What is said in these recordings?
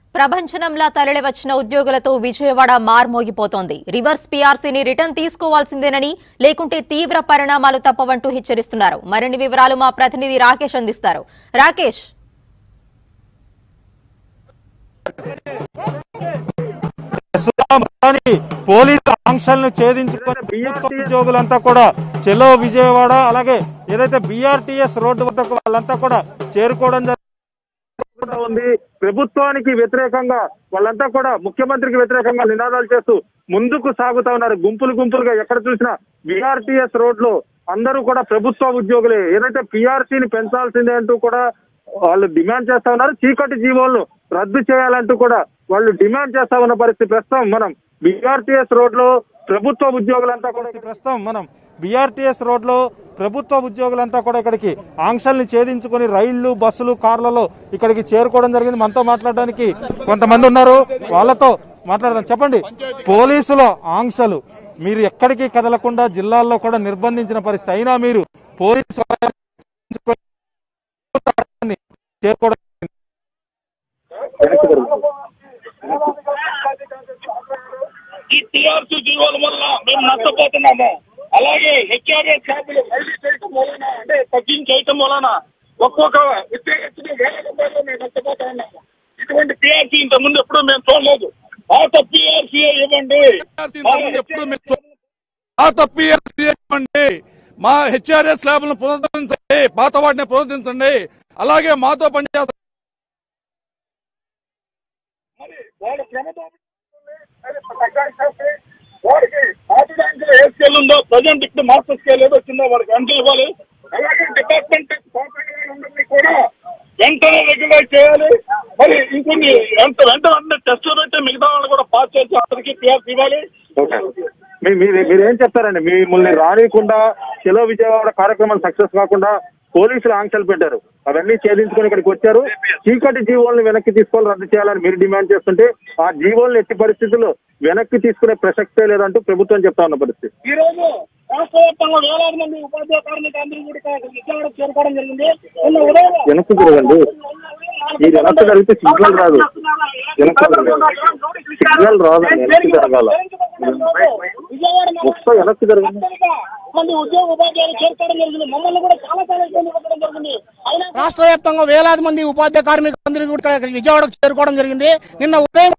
ప్రపంచంలా తరలివచ్చిన ఉద్యోగులతో విజయవాడ మార్మోగిపోతోంది. రివర్స్ పీఆర్సీని రిటర్న్ తీసుకోవాల్సిందేనని, లేకుంటే తీవ్ర పరిణామాలు తప్పవంటూ హెచ్చరిస్తున్నారు. మరిన్ని వివరాలు మా ప్రతినిధి రాకేష్ అందిస్తారు. రాకేష్, పోలీసు ఆంక్షలను ఛేదించుకుని ప్రభుత్వ ఉద్యోగులంతా కూడా చెలో విజయవాడ, అలాగే ఏదైతే బీఆర్టీఎస్ రోడ్డు వద్దకు వాళ్ళంతా కూడా చేరుకోవడం ఉంది. ప్రభుత్వానికి వ్యతిరేకంగా వాళ్ళంతా కూడా ముఖ్యమంత్రికి వ్యతిరేకంగా నినాదాలు చేస్తూ ముందుకు సాగుతా ఉన్నారు. గుంపులు గుంపులుగా ఎక్కడ చూసినా బీఆర్టీఎస్ రోడ్ లో అందరూ కూడా ప్రభుత్వ ఉద్యోగులే. ఏదైతే పీఆర్సీని పెంచాల్సిందే అంటూ కూడా వాళ్ళు డిమాండ్ చేస్తా ఉన్నారు. చీకటి జీవోలను రద్దు చేయాలంటూ కూడా వాళ్ళు డిమాండ్ చేస్తా ఉన్న పరిస్థితి. ప్రస్తుతం మనం బీఆర్టీఎస్ రోడ్ లో ప్రభుత్వ ఉద్యోగులంతా కూడా బీఆర్టీఎస్ రోడ్ లో ప్రభుత్వ ఉద్యోగులంతా కూడా ఇక్కడికి ఆంక్షల్ని ఛేదించుకుని రైళ్లు, బస్సులు, కార్లలో ఇక్కడికి చేరుకోవడం జరిగింది. మనతో మాట్లాడడానికి కొంతమంది ఉన్నారు, వాళ్ళతో మాట్లాడదాం. చెప్పండి, పోలీసుల ఆంక్షలు మీరు ఎక్కడికి కదలకుండా జిల్లాల్లో కూడా నిర్బంధించిన పరిస్థితి, అయినా మీరు పోలీసు చేరుకోవడం ఈ టీఆర్సీ జీవోల వల్ల మేము నష్టపోతున్నాము. అలాగే హెచ్ఆర్ఎస్ ఛార్జీలు రైలు చేయటం వలన, అంటే తగ్గించేయటం వలన ఒక్కొక్క ఉద్యోగస్తులు వేల రూపాయలు మేము నష్టపోతా ఉన్నాము. ఇటువంటి టీఆర్సీ ఇంత ముందు ఎప్పుడు మేము చూడలేదు. పాత పీఆర్సీ ఇవ్వండి, పాత పీఆర్సీ ఇవ్వండి, మా హెచ్ఆర్ఎస్ ల్యాబ్లను పునరుద్ధరించండి, పాత వాటిని పునరుద్ధరించండి. అలాగే మాతో పనిచేస్తారు వాళ్ళ ప్రభుత్వం వారికి పాత బ్యాంకులో ఏ స్కేల్ ఉందో ప్రజెంట్ ఇప్పుడు మాస్టర్ స్కేల్ ఏదో వచ్చిందో వారికి అంత ఇవ్వాలి. అలాగే డిపార్ట్మెంట్ కూడా వెంటనే రెగ్యులైజ్ చేయాలి. మరి ఇంకొన్ని వెంటనే టెస్టులు పెట్టి మిగతా వాళ్ళు కూడా పాస్ చేసి అందరికీ పీఆర్సీ ఇవ్వాలి. మీరేం చెప్తారండి? మిమ్మల్ని రానికుండా చెలో విజయవాడ కార్యక్రమాలు సక్సెస్ కాకుండా పోలీసులు ఆంక్షలు పెట్టారు, అవన్నీ ఛేదించుకుని ఇక్కడికి వచ్చారు. చీకటి జీవోలను వెనక్కి తీసుకోవాలి, రద్దు చేయాలని మీరు డిమాండ్ చేస్తుంటే ఆ జీవోలను ఎట్టి పరిస్థితుల్లో వెనక్కి తీసుకునే ప్రసక్తే లేదంటూ ప్రభుత్వం చెప్తా ఉన్న పరిస్థితి. ఈ రోజు రాష్ట్ర వ్యాప్తంగా వేలాది మంది ఉపాధ్యాయ కార్మికులందరూ కూడా విజయవాడ చేరుకోవడం జరిగింది. వెనక్కి తిరగండి, మీరు వెనక్కి జరిగితే సిగ్నల్ రాదు, సిగ్నల్ రాదండి, వెనక్కి జరగాల. ఒకసారి వెనక్కి జరగండి. ఉద్యోగ ఉపాధ్యాయులు చేరుకోవడం జరిగింది. మమ్మల్ని కూడా చాలా ఇబ్బంది పెట్టడం జరిగింది. రాష్ట్ర వ్యాప్తంగా వేలాది మంది ఉపాధ్యాయ కార్మికులందరూ కూడా విజయవాడకు చేరుకోవడం జరిగింది. నిన్న ఉదయం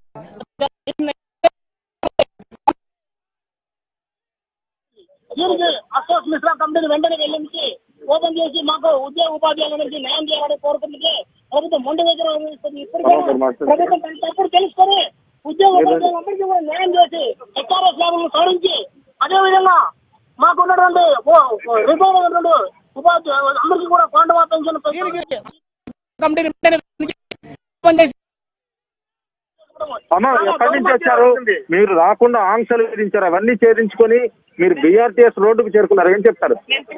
అశోక్ మిశ్రా కంపెనీ వెంటనే వెళ్ళించి ఓపెన్ చేసి మాకు ఉద్యోగ ఉపాధ్యాయులందరికీ న్యాయం చేయాలని కోరుకుంటుంది. ప్రభుత్వం మొండి దగ్గర ప్రభుత్వం తప్పుడు తెలుసుకొని ఉద్యోగ ఉపాధ్యాయులందరికీ కూడా న్యాయం చేసి హెచ్ఆర్ఎస్ ల్యాబ్లను సాధించి, అదేవిధంగా మాకు ఉన్నటువంటి రిటైర్ అయినటువంటి ఉపాధ్యాయులు అందరికీ కూడా పాండవ పెన్షన్ ఎక్కడి నుంచి వచ్చారు? మీరు రాకుండా ఆంక్షలు విధించారు, అవన్నీ ఛేదించుకొని మీరు బీఆర్టీఎస్ రోడ్డుకు చేరుకున్నారు, ఏం చెప్తారు?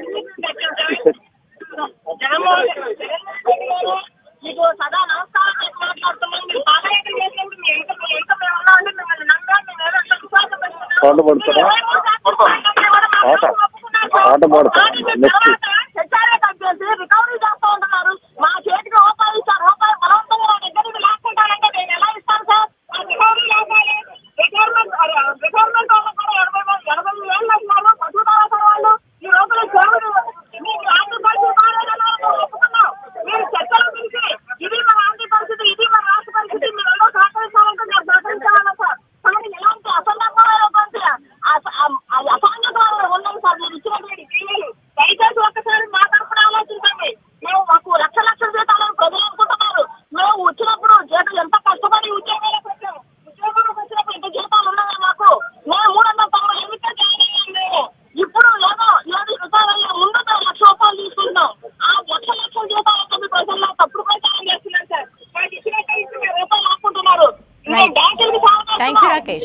పాట పడుతున్నా పాట పాడుతా నెక్స్ట్ రాకేష్.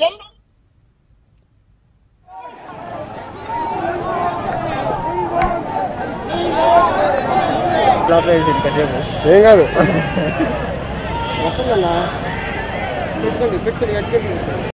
ఏం కాదు.